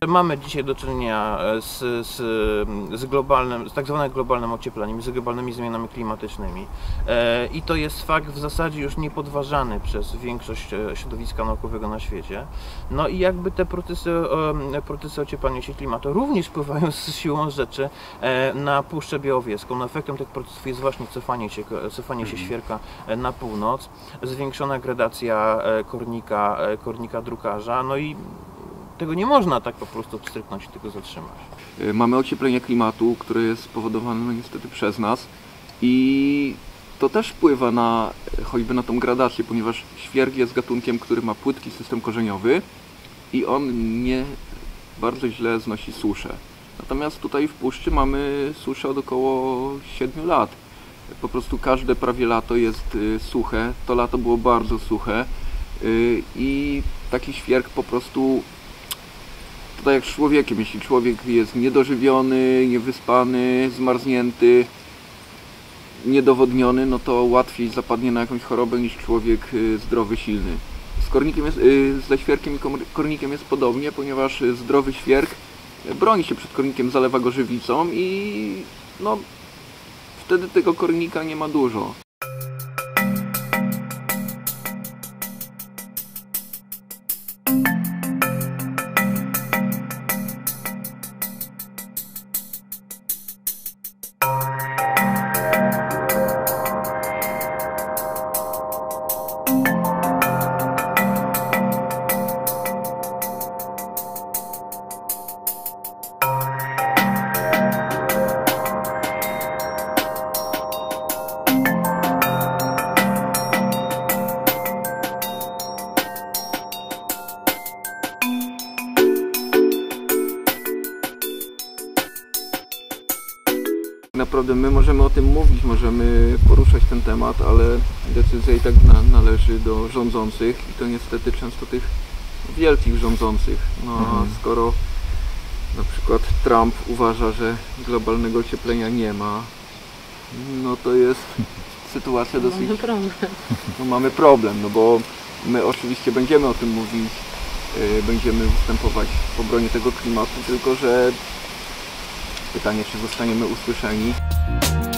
mamy dzisiaj do czynienia z tak zwanym globalnym ociepleniem, z globalnymi zmianami klimatycznymi. I to jest fakt w zasadzie już niepodważany przez większość środowiska naukowego na świecie. No i jakby te procesy ocieplania się klimatu również wpływają z siłą rzeczy na Puszczę Białowieską. No efektem tych procesów jest właśnie cofanie się świerka na północ, zwiększona gradacja kornika drukarza, no i tego nie można tak po prostu pstryknąć i tego zatrzymać. Mamy ocieplenie klimatu, które jest spowodowane no niestety przez nas i to też wpływa choćby na tą gradację, ponieważ świerk jest gatunkiem, który ma płytki system korzeniowy i on nie bardzo źle znosi suszę. Natomiast tutaj w puszczy mamy suszę od około 7 lat. Po prostu każde prawie lato jest suche. To lato było bardzo suche i taki świerk po prostu, to tak jak z człowiekiem, jeśli człowiek jest niedożywiony, niewyspany, zmarznięty, niedowodniony, no to łatwiej zapadnie na jakąś chorobę niż człowiek zdrowy, silny. Ze świerkiem i kornikiem jest podobnie, ponieważ zdrowy świerk broni się przed kornikiem, zalewa go żywicą i no, wtedy tego kornika nie ma dużo. Naprawdę my możemy o tym mówić, możemy poruszać ten temat, ale decyzja i tak należy do rządzących i to niestety często tych wielkich rządzących. No, skoro na przykład Trump uważa, że globalnego ocieplenia nie ma, no to jest sytuacja dosyć... Mamy problem. No, mamy problem, no bo my oczywiście będziemy o tym mówić, będziemy występować w obronie tego klimatu, tylko że pytanie, czy zostaniemy usłyszeni.